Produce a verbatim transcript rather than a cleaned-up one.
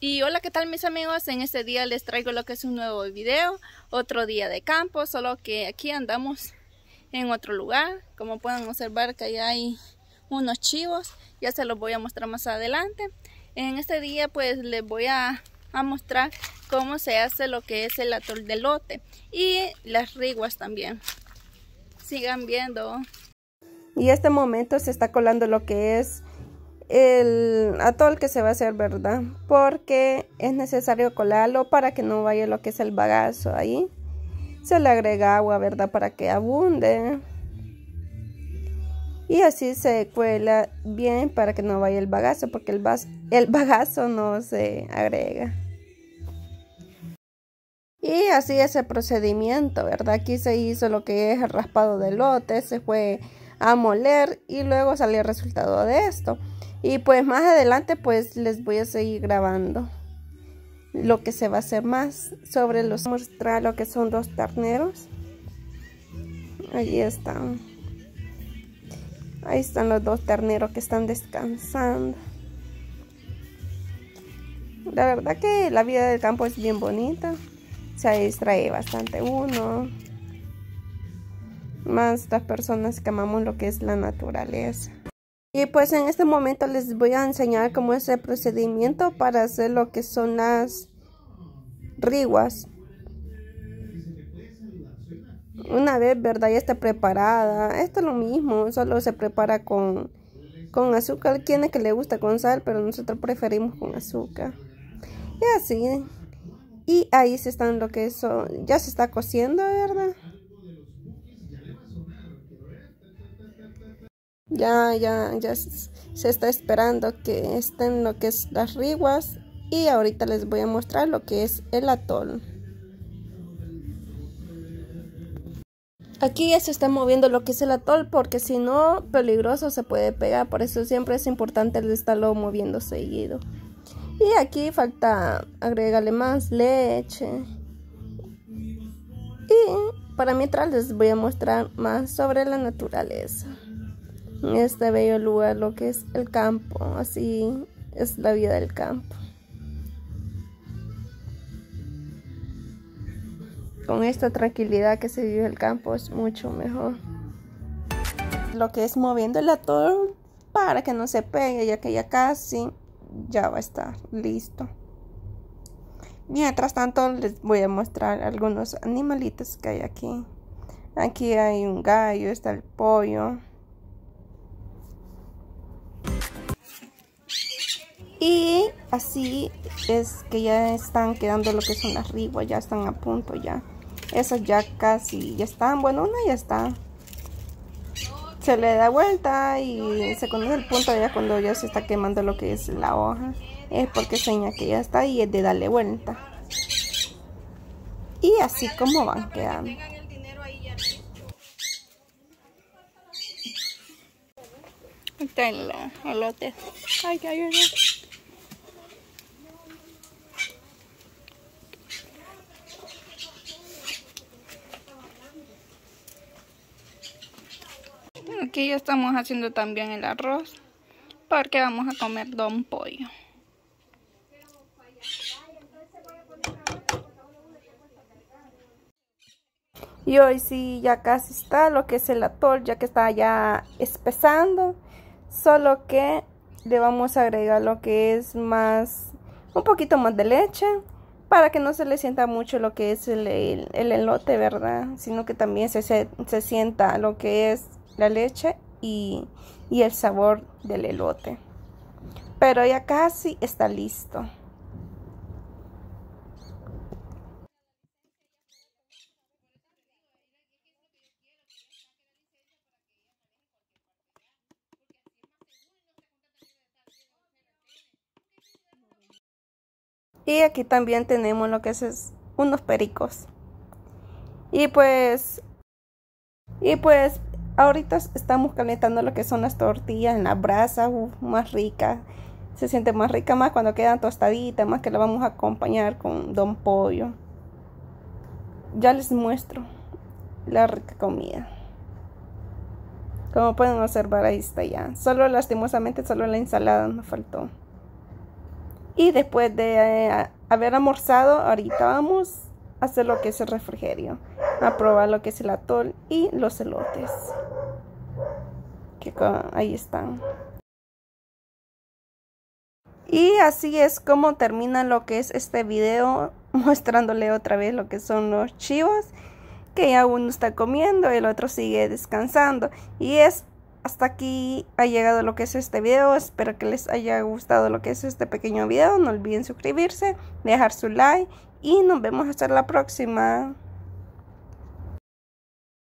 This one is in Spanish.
Y hola, ¿qué tal mis amigos? En este día les traigo lo que es un nuevo video, otro día de campo, solo que aquí andamos en otro lugar. Como pueden observar que allá hay unos chivos, ya se los voy a mostrar más adelante. En este día pues les voy a, a mostrar cómo se hace lo que es el atol de elote y las riguas también. Sigan viendo. Y este momento se está colando lo que es el atol que se va a hacer, ¿verdad? Porque es necesario colarlo para que no vaya lo que es el bagazo ahí. Se le agrega agua, ¿verdad? Para que abunde. Y así se cuela bien para que no vaya el bagazo, porque el, el bagazo no se agrega. Y así es el procedimiento, ¿verdad? Aquí se hizo lo que es el raspado de elote, se fue a moler y luego salió el resultado de esto. Y pues más adelante pues les voy a seguir grabando lo que se va a hacer más sobre los. Mostrar lo que son dos terneros. Allí están. Ahí están los dos terneros que están descansando. La verdad que la vida del campo es bien bonita. Se distrae bastante uno. Más las personas que amamos lo que es la naturaleza. Y pues en este momento les voy a enseñar cómo es el procedimiento para hacer lo que son las riguas. Una vez, ¿verdad? Ya está preparada. Esto es lo mismo, solo se prepara con, con azúcar. Tiene que le gusta con sal, pero nosotros preferimos con azúcar. Y así. Y ahí se están lo que eso ya se está cociendo, ¿verdad? Ya, ya, ya se está esperando que estén lo que es las riguas. Y ahorita les voy a mostrar lo que es el atol. Aquí ya se está moviendo lo que es el atol, porque si no, peligroso se puede pegar. Por eso siempre es importante el estarlo moviendo seguido. Y aquí falta agregarle más leche. Y para mientras les voy a mostrar más sobre la naturaleza. En este bello lugar, lo que es el campo, así es la vida del campo. Con esta tranquilidad que se vive el campo es mucho mejor. Lo que es moviendo el atol para que no se pegue, ya que ya casi ya va a estar listo. Mientras tanto les voy a mostrar algunos animalitos que hay aquí. Aquí hay un gallo, está el pollo. Y así es que ya están quedando lo que son las riguas, ya están a punto ya. Esas ya casi, ya están, bueno, una ya está. Se le da vuelta y se conoce el punto ya cuando ya se está quemando lo que es la hoja. Es porque señala que ya está y es de darle vuelta. Y así como van quedando. Está el elote. Ay, ay, ay, ay. Aquí ya estamos haciendo también el arroz, porque vamos a comer don pollo. Y hoy sí ya casi está lo que es el atol, ya que está ya espesando. Solo que le vamos a agregar lo que es más, un poquito más de leche, para que no se le sienta mucho lo que es el, el, el elote, ¿verdad? Sino que también se, se, se sienta lo que es la leche y, y el sabor del elote. Pero ya casi está listo. Y aquí también tenemos lo que es, es unos pericos. Y pues, y pues ahorita estamos calentando lo que son las tortillas en la brasa, uf, más rica. Se siente más rica más cuando quedan tostaditas, más que la vamos a acompañar con don pollo. Ya les muestro la rica comida. Como pueden observar, ahí está ya. Solo lastimosamente, solo la ensalada nos faltó. Y después de eh, haber almorzado, ahorita vamos a hacer lo que es el refrigerio, a probar lo que es el atol y los elotes, que ahí están. Y así es como termina lo que es este video, mostrándole otra vez lo que son los chivos, que ya uno está comiendo, el otro sigue descansando. Y es hasta aquí ha llegado lo que es este video. Espero que les haya gustado lo que es este pequeño video. No olviden suscribirse, dejar su like y nos vemos hasta la próxima.